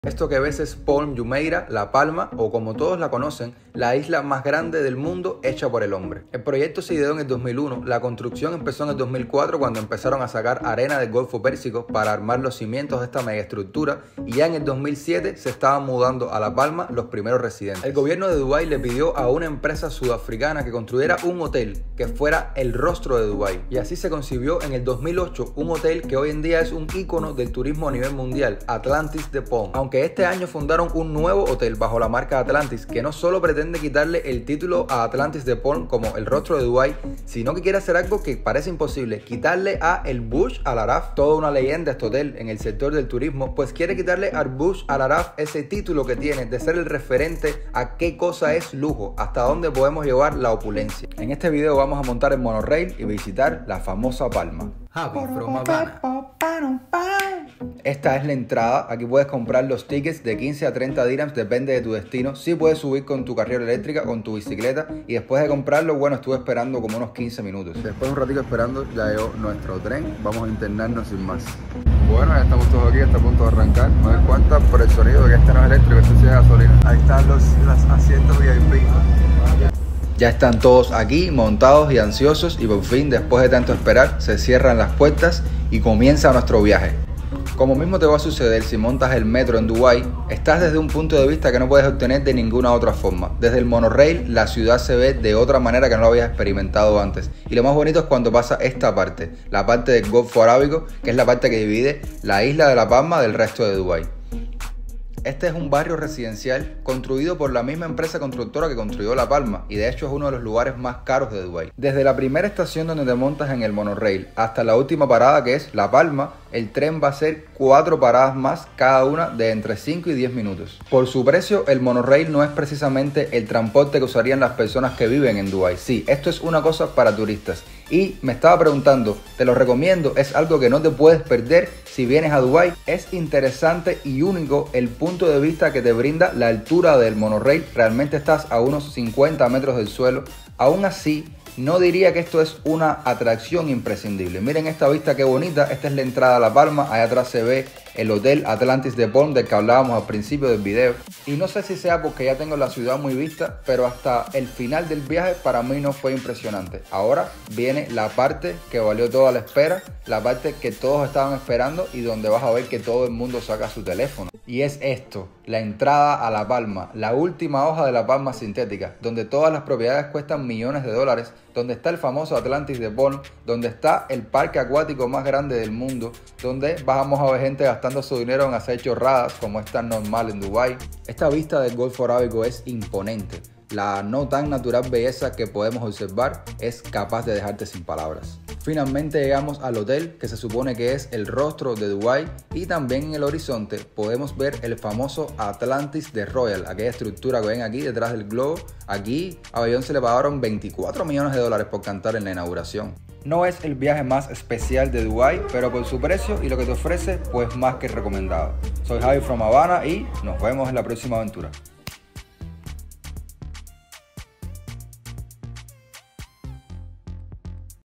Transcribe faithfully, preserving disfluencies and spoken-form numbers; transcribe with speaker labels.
Speaker 1: Esto que ves es Palm Jumeirah, La Palma, o como todos la conocen, la isla más grande del mundo hecha por el hombre. El proyecto se ideó en el dos mil uno, la construcción empezó en el dos mil cuatro cuando empezaron a sacar arena del Golfo Pérsico para armar los cimientos de esta megaestructura, y ya en el dos mil siete se estaban mudando a La Palma los primeros residentes. El gobierno de Dubái le pidió a una empresa sudafricana que construyera un hotel que fuera el rostro de Dubái, y así se concibió en el dos mil ocho un hotel que hoy en día es un ícono del turismo a nivel mundial, Atlantis de Palm. Aunque que este año fundaron un nuevo hotel bajo la marca Atlantis que no solo pretende quitarle el título a Atlantis de Palm como el rostro de Dubái, sino que quiere hacer algo que parece imposible: quitarle a el Burj Al Arab, toda una leyenda este hotel en el sector del turismo, pues quiere quitarle al Burj Al Arab ese título que tiene de ser el referente a qué cosa es lujo, hasta dónde podemos llevar la opulencia. En este video vamos a montar el monorail y visitar la famosa Palma. Happy from Havana. Esta es la entrada. Aquí puedes comprar los tickets de quince a treinta dirhams, depende de tu destino. Sí puedes subir con tu carrera eléctrica, con tu bicicleta, y después de comprarlo, bueno, estuve esperando como unos quince minutos. Después de un ratito esperando, ya llegó nuestro tren. Vamos a internarnos sin más. Bueno, ya estamos todos aquí, está a punto de arrancar. No me cuenta por el sonido de que este no es eléctrico, este sí es gasolina. Ahí están los, los asientos V I P. Ya están todos aquí, montados y ansiosos, y por fin, después de tanto esperar, se cierran las puertas y comienza nuestro viaje. Como mismo te va a suceder si montas el metro en Dubái, estás desde un punto de vista que no puedes obtener de ninguna otra forma. Desde el monorail, la ciudad se ve de otra manera que no lo habías experimentado antes. Y lo más bonito es cuando pasa esta parte, la parte del Golfo Arábigo, que es la parte que divide la isla de La Palma del resto de Dubái. Este es un barrio residencial construido por la misma empresa constructora que construyó La Palma, y de hecho es uno de los lugares más caros de Dubái. Desde la primera estación donde te montas en el monorail hasta la última parada, que es La Palma, el tren va a ser cuatro paradas más, cada una de entre cinco y diez minutos. Por su precio, el monorail no es precisamente el transporte que usarían las personas que viven en Dubái. Sí, esto es una cosa para turistas. Y me estaba preguntando, te lo recomiendo, es algo que no te puedes perder si vienes a Dubái. Es interesante y único el punto de vista que te brinda la altura del monorail. Realmente estás a unos cincuenta metros del suelo. Aún así, no diría que esto es una atracción imprescindible. Miren esta vista qué bonita. Esta es la entrada a La Palma. Allá atrás se ve el hotel Atlantis de Palm del que hablábamos al principio del video. Y no sé si sea porque ya tengo la ciudad muy vista, pero hasta el final del viaje para mí no fue impresionante. Ahora viene la parte que valió toda la espera, la parte que todos estaban esperando y donde vas a ver que todo el mundo saca su teléfono. Y es esto, la entrada a La Palma, la última hoja de La Palma sintética, donde todas las propiedades cuestan millones de dólares, donde está el famoso Atlantis de Palm, donde está el parque acuático más grande del mundo, donde vamos a ver gente gastando su dinero en hacer chorradas como es tan normal en Dubái. Esta vista del Golfo Arábigo es imponente. La no tan natural belleza que podemos observar es capaz de dejarte sin palabras. Finalmente llegamos al hotel que se supone que es el rostro de Dubái, y también en el horizonte podemos ver el famoso Atlantis de Royal, aquella estructura que ven aquí detrás del globo. Aquí a Beyoncé se le pagaron veinticuatro millones de dólares por cantar en la inauguración. No es el viaje más especial de Dubái, pero por su precio y lo que te ofrece, pues más que recomendado. Soy Javi from Havana y nos vemos en la próxima aventura.